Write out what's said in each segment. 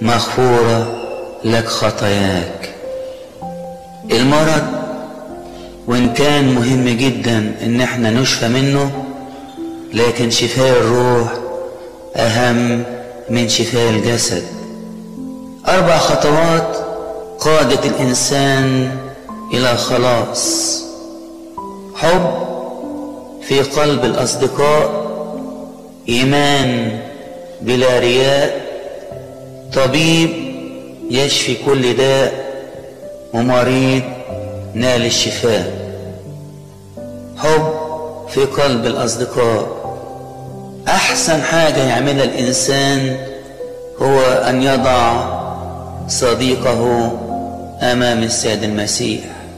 مغفورة لك خطاياك. المرض وإن كان مهم جدا إن احنا نشفى منه، لكن شفاء الروح أهم من شفاء الجسد. 4 خطوات قادت الإنسان إلى خلاص: حب في قلب الأصدقاء، إيمان بلا رياء، طبيب يشفي كل داء، ومريض نال الشفاء. حب في قلب الأصدقاء. أحسن حاجة يعملها الإنسان هو أن يضع صديقه أمام السيد المسيح.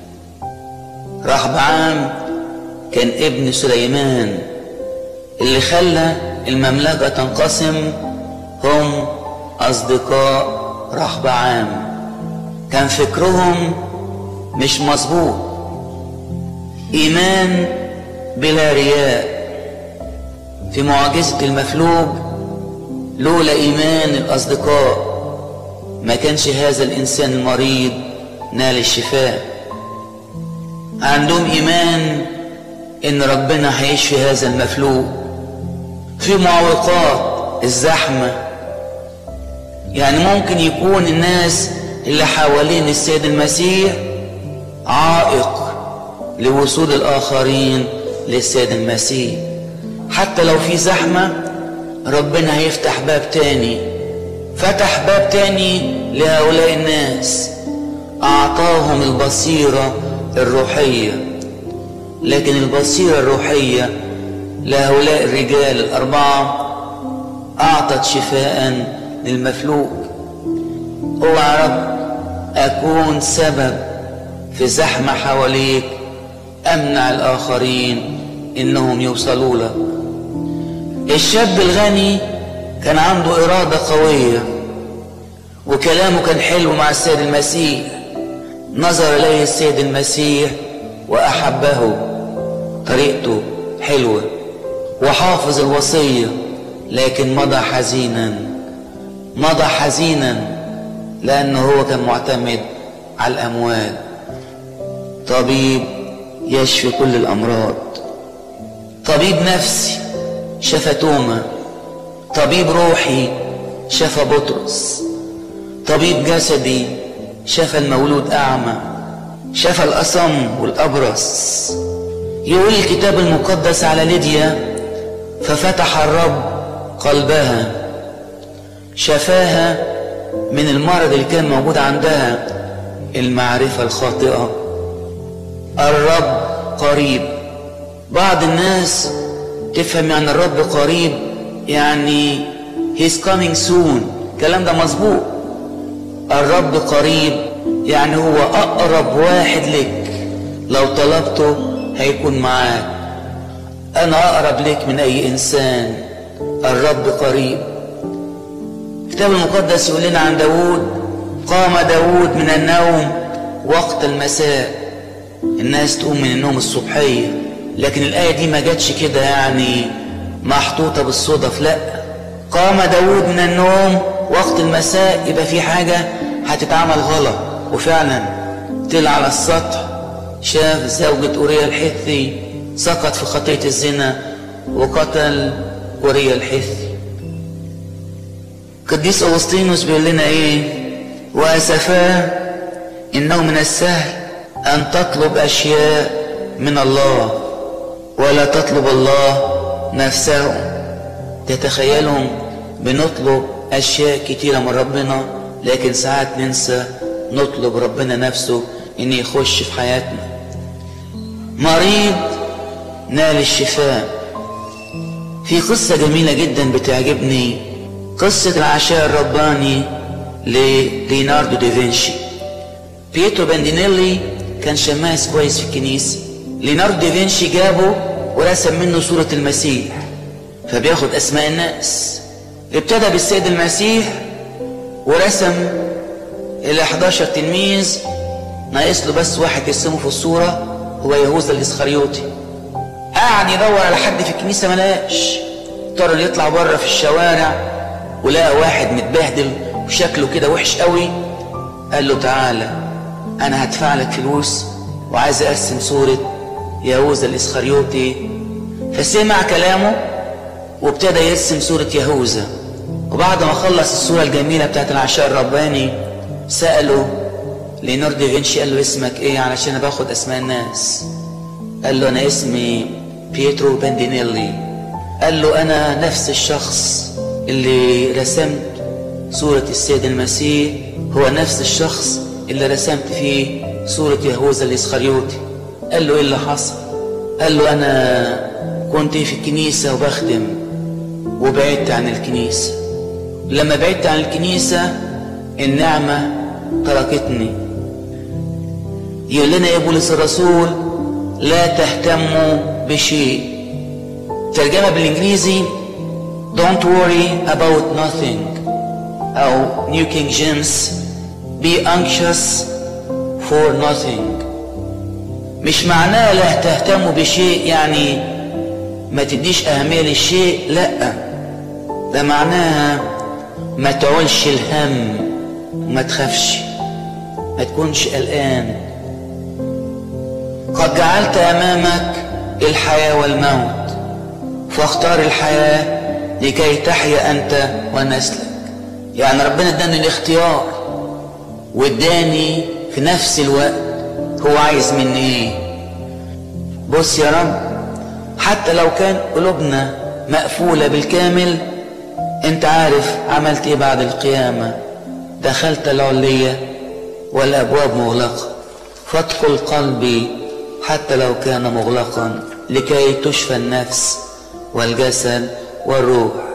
رحبعام كان ابن سليمان، اللي خلى المملكة تنقسم هم أصدقاء رحبعام. كان فكرهم مش مظبوط. إيمان بلا رياء. في معجزة المفلوج، لولا إيمان الأصدقاء ما كانش هذا الإنسان المريض نال الشفاء. عندهم إيمان إن ربنا هيشفي هذا المفلوج. في معوقات الزحمة، يعني ممكن يكون الناس اللي حوالين السيد المسيح عائق لوصول الآخرين للسيد المسيح. حتى لو في زحمة، ربنا هيفتح باب تاني. فتح باب تاني لهؤلاء الناس، أعطاهم البصيرة الروحية. لكن البصيرة الروحية لهؤلاء الرجال ال4 أعطت شفاء للمفلوج. اوعى رب أكون سبب في زحمة حواليك أمنع الآخرين إنهم يوصلوا لك. الشاب الغني كان عنده إرادة قوية، وكلامه كان حلو مع السيد المسيح. نظر إليه السيد المسيح وأحبه. طريقته حلوة وحافظ الوصية، لكن مضى حزينا. مضى حزينا لأنه هو كان معتمد على الأموال. طبيب يشفي كل الأمراض. طبيب نفسي شفى توما. طبيب روحي شفى بطرس. طبيب جسدي شفى المولود أعمى، شفى الأصم والأبرص. يقول الكتاب المقدس على ليديا: ففتح الرب قلبها، شفاها من المرض اللي كان موجود عندها، المعرفة الخاطئة. الرب قريب. بعض الناس تفهم يعني الرب قريب يعني he's coming soon. الكلام ده مظبوط. الرب قريب يعني هو أقرب واحد لك. لو طلبته هيكون معاك. أنا أقرب لك من أي إنسان. الرب قريب. الكتاب المقدس يقول لنا عن داود: قام داود من النوم وقت المساء. الناس تقوم من النوم الصبحية، لكن الآية دي ما جاتش كده يعني محطوطة بالصدف. لا، قام داود من النوم وقت المساء، يبقى في حاجة هتتعمل غلط. وفعلا طلع على السطح، شاف زوجة أوريا الحثي سقط في خطية الزنا وقتل أوريا الحثي. قديس أغسطينوس بيقول لنا ايه: وأسفاه إنه من السهل أن تطلب أشياء من الله ولا تطلب الله نفسه. تتخيلهم بنطلب أشياء كتيرة من ربنا، لكن ساعات ننسى نطلب ربنا نفسه إن يخش في حياتنا. مريض نال الشفاء. في قصة جميلة جدا بتعجبني، قصة العشاء الرباني لليوناردو دافنشي. بيترو باندينيلي كان شماس كويس في الكنيسة. ليوناردو دافنشي جابه ورسم منه صورة المسيح، فبياخد أسماء الناس. ابتدى بالسيد المسيح ورسم 11 تلميذ، ناقص له بس واحد يرسمه في الصورة، هو يهوذا الإسخريوطي. قاعد يدور على حد في الكنيسة ملاقش. اضطر يطلع بره في الشوارع ولقى واحد متبهدل وشكله كده وحش قوي، قال له تعالى انا هدفع لك فلوس وعايز ارسم صورة يهوذا الاسخريوطي. فسمع كلامه وابتدى يرسم صورة يهوذا. وبعد ما خلص الصورة الجميلة بتاعت العشاء الرباني سأله ليوناردو دافنشي، قال له اسمك ايه علشان باخد اسماء الناس؟ قال له انا اسمي بيترو باندينيلي. قال له انا نفس الشخص اللي رسمت صورة السيد المسيح، هو نفس الشخص اللي رسمت فيه صورة يهوذا الاسخريوطي. قال له ايه اللي حصل؟ قال له انا كنت في الكنيسة وبخدم وبعدت عن الكنيسة. لما بعدت عن الكنيسة النعمة تركتني. يقول لنا يا بولس الرسول لا تهتموا بشيء. ترجمة بالانجليزي Don't worry about nothing، أو New King James Be anxious for nothing. مش معناه لا تهتموا بشيء يعني ما تديش أهمية للشيء، لأ، ده معناها ما تعولش الهم وما تخافش، ما تكونش قلقان. قد جعلت أمامك الحياة والموت فاختار الحياة لكي تحيا أنت ونسلك. يعني ربنا اداني الاختيار واداني في نفس الوقت هو عايز مني ايه. بص يا رب، حتى لو كان قلوبنا مقفولة بالكامل انت عارف عملت ايه بعد القيامة. دخلت العلية والابواب مغلقة، فادخل قلبي حتى لو كان مغلقا لكي تشفى النفس والجسد والروح.